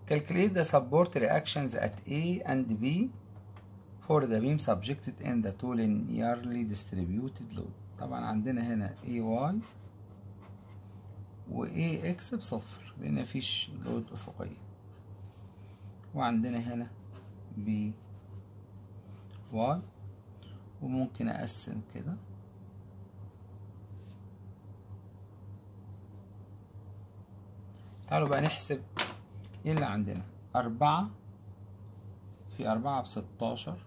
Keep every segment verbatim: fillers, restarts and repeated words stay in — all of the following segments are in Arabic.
Calculate the support reactions at A and B for the beam subjected in the two linearly distributed load. طبعا عندنا هنا إيه واي و إيه إكس بصفر لأن مفيش لود أفقية، وعندنا هنا بي واي، وممكن أقسم كده تعالوا بقى نحسب ايه اللي عندنا. أربعة في أربعة بستاشر،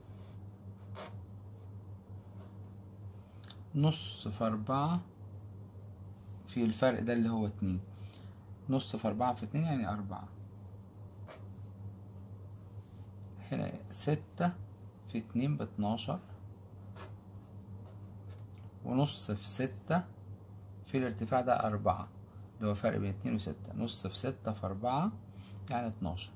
نص في أربعة في الفرق ده اللي هو اتنين، نص في أربعة في اتنين يعني أربعة. هنا ستة في اتنين باتناشر، ونص في ستة في الارتفاع ده أربعة اللي هو فرق بين اتنين وستة، نص في ستة في أربعة يعني اتناشر.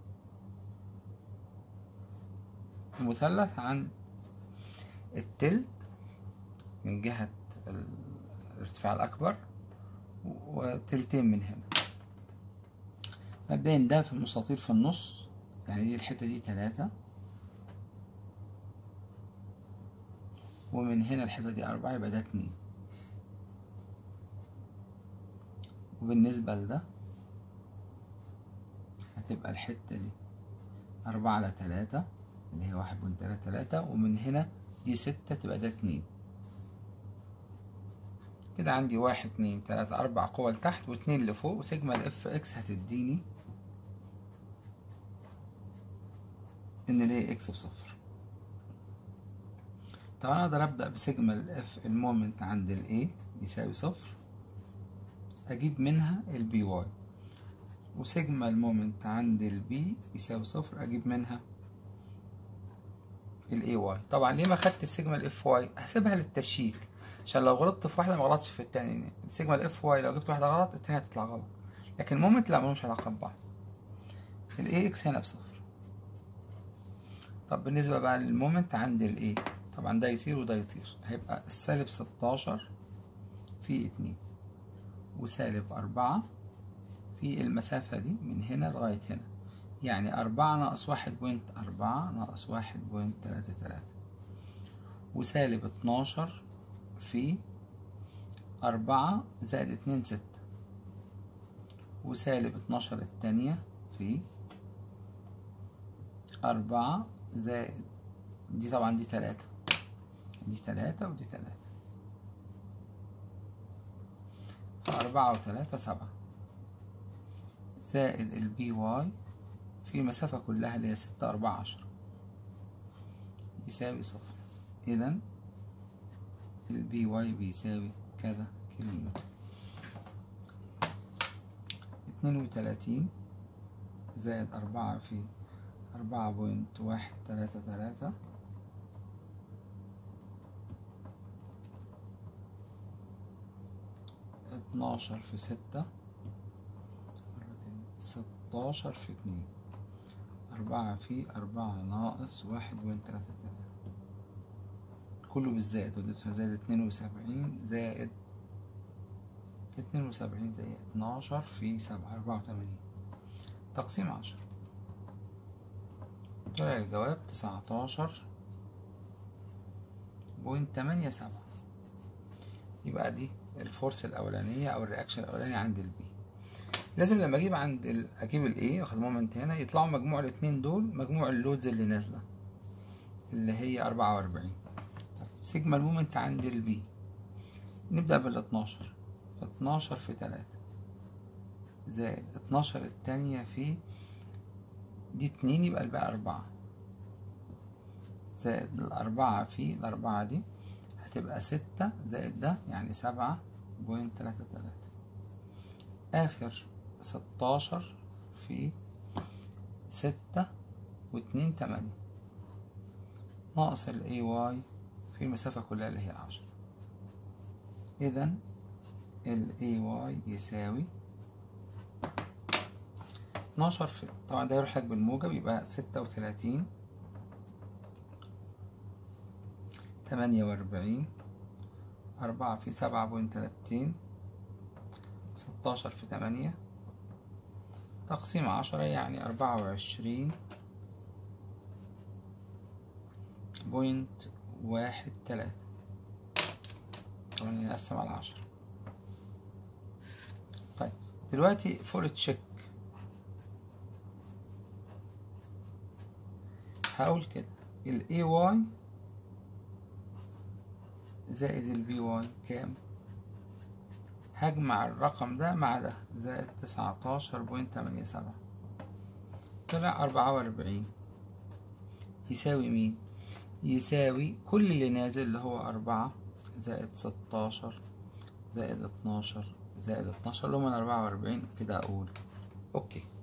المثلث عن التلت من جهة الارتفاع الأكبر وتلتين من هنا. مبدئيا ده في المستطيل في النص، يعني دي الحتة دي تلاتة، ومن هنا الحتة دي أربعة، يبقى ده اتنين. وبالنسبة لده هتبقى الحتة دي أربعة على تلاتة اللي هي واحد بوينت تلاتة تلاتة، ومن هنا دي ستة، تبقى ده اتنين. كده عندي واحد اتنين تلاتة أربع قوى لتحت واتنين لفوق، وسيجما الاف اكس هتديني ان الاي اكس بصفر. طبعا اقدر ابدأ بسيجما الاف المومنت عند الاي يساوي صفر، اجيب منها البي واي، وسيجما المومنت عند البي يساوي صفر، اجيب منها الاي واي. طبعا ليه ما خدت السيجما الاف واي؟ هسيبها للتشيك عشان لو غلطت في واحده ما غلطش في التاني. السيجما الاف واي لو جبت واحده غلط التانية هتطلع غلط، لكن المومنت لا، ملهمش علاقه ببعض. الاي اكس هنا بصفر. طب بالنسبه بقى للمومنت عند الاي، طبعا ده يطير وده يطير، هيبقى السالب ستاشر في اتنين، وسالب أربعة في المسافة دي من هنا لغاية هنا، يعني أربعة ناقص واحد بوينت أربعة ناقص واحد بوينت تلاتة تلاتة، وسالب اتناشر في أربعة زائد اتنين ستة، وسالب اتناشر التانية في أربعة زائد دي، طبعا دي تلاتة، دي تلاتة ودي تلاتة، فأربعة وتلاتة سبعة، زائد البي واي في المسافة كلها اللي هي ستة أربعة عشرة يساوي صفر. إذا البي واي بيساوي كذا كيلو نيوتن. اتنين وتلاتين زائد أربعة في أربعة بوينت واحد تلاتة تلاتة اتناشر في ستة، ستاشر في اتنين، أربعة في أربعة ناقص واحد بوينت تلاتة تلاتة، كله بالزائد، وديتها زائد اتنين وسبعين زائد اتنين وسبعين زائد اتناشر في سبعة، أربعة وتمانين، تقسيم عشرة، طلع الجواب تسعتاشر بوينت تمانية سبعة. يبقى دي الفورس الأولانية أو الرياكشن الأولاني عند البي. لازم لما أجيب عند ال... أجيب الإيه واخد مومنت هنا، يطلعوا مجموع الاتنين دول مجموع اللودز اللي نازلة اللي هي أربعة وأربعين. سيجما المومنت عند البي، نبدأ بالاتناشر، اتناشر في تلاتة زائد اتناشر التانية في دي اتنين، يبقى الباقي أربعة، زائد الأربعة في الأربعة دي هتبقى ستة، زائد ده يعني سبعة بوينت تلاتة تلاتة، آخر ستاشر في ستة واتنين تمانية، ناقص ال إيه واي في المسافة كلها اللي هي عشرة. إذا ال إيه واي يساوي اتناشر في، طبعا ده يروح لك بالموجب، يبقى ستة وتلاتين تمانية وأربعين، أربعة في سبعة بوينت تلاتين، ستاشر في تمانية، تقسيم عشرة يعني أربعة وعشرين بوينت واحد تلاتة، طبعا نقسم على عشرة. طيب دلوقتي فور تشيك هقول كده ال إيه واي زائد ال بي واي كام؟ هجمع الرقم ده مع ده زائد تسعتاشر بوينت تمانية سبعة، طلع أربعة وأربعين، يساوي مين؟ يساوي كل اللي نازل اللي هو أربعة زائد ستاشر زائد اتناشر زائد اتناشر اللي هما أربعة وأربعين. كده أقول أوكي.